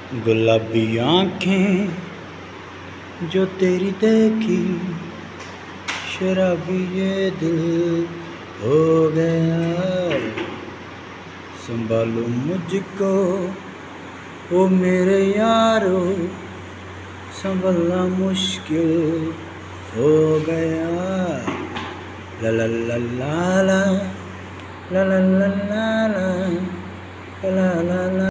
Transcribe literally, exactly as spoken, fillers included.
गुलाबी आँखें जो तेरी देखी, शराबी ये दिल हो गया। संभालो मुझको ओ मेरे यारो, संभलना मुश्किल हो गया। ला ला ला ला ला ला ला ला ला ला ला ला ला।